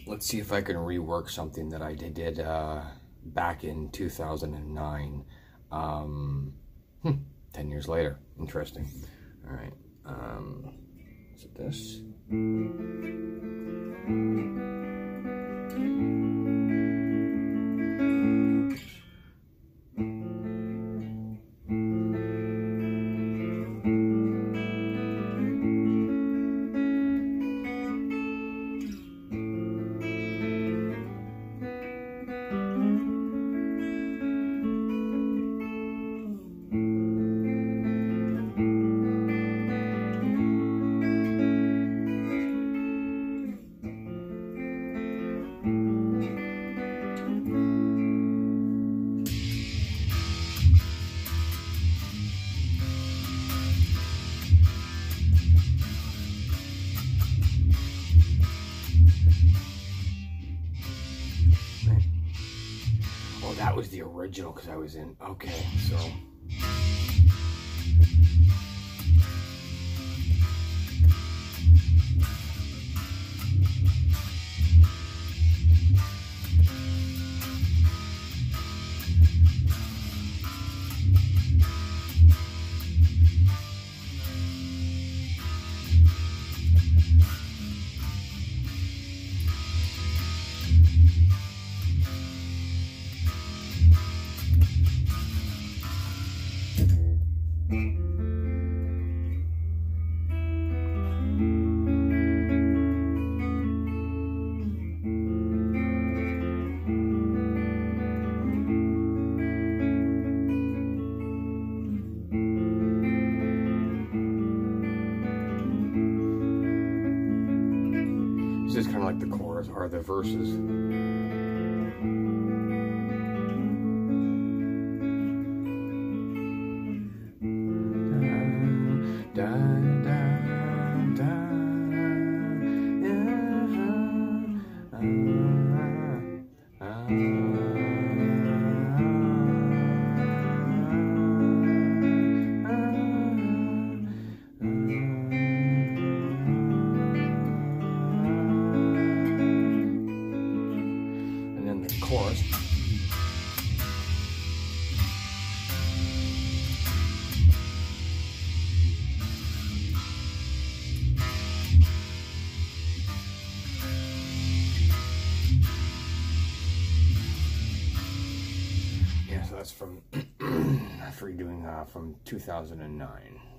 let's see if I can rework something that I did back in 2009. 10 years later. Interesting. All right. Is it this? Oh, that was the original because I was in. Okay, so. This is kind of like the chorus or the verses. Chorus. Yeah, so that's from redoing from 2009.